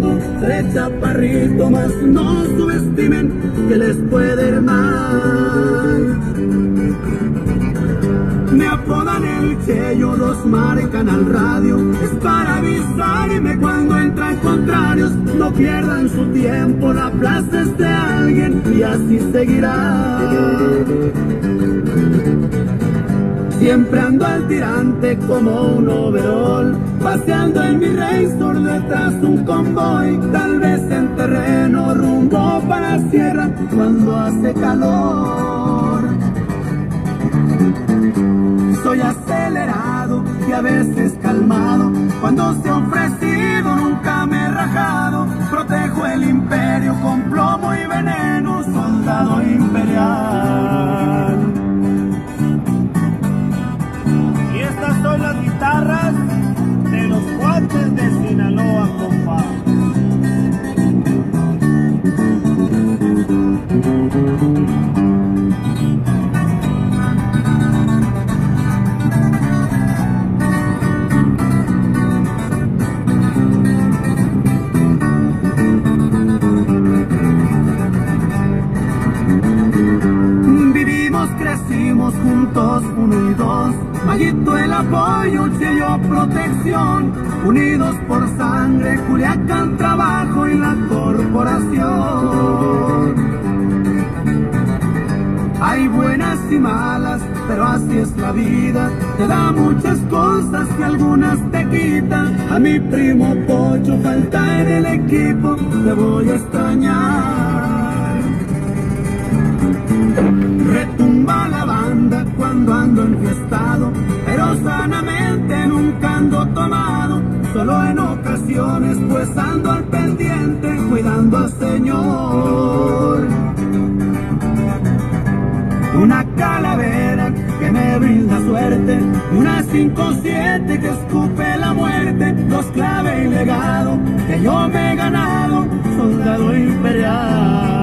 guapo, seré chaparrito, mas no subestimen que les puede ir mal. Me apodan el Cheyo, los marcan al radio, es para avisarme cuando entran contrarios. No pierdan su tiempo, la plaza es de alguien y así seguirá. Siempre ando al tirante como un overol, paseando en mi Razor detrás un convoy, tal vez en terreno rumbo para la sierra cuando hace calor. Soy acelerado y a veces calmado, cuando se ha ofrecido nunca me he rajado. Protejo el imperio con plomo y veneno, soldado imperial. Y estas son las guitarras de los Guantes de Sinaloa, compa. Crecimos juntos, uno y dos, Mayito el apoyo, Cheyo protección, unidos por sangre, Culiacán trabajo y la corporación. Hay buenas y malas, pero así es la vida, te da muchas cosas y algunas te quitan. A mi primo Pocho falta en el equipo, te voy a extrañar. Retumba la banda cuando ando enfiestado, pero sanamente nunca ando tomado, solo en ocasiones pues ando al pendiente cuidando al Señor. Una calavera que me brinda suerte, una 5-7 que escupe la muerte, dos clave y legado que yo me he ganado, soldado imperial.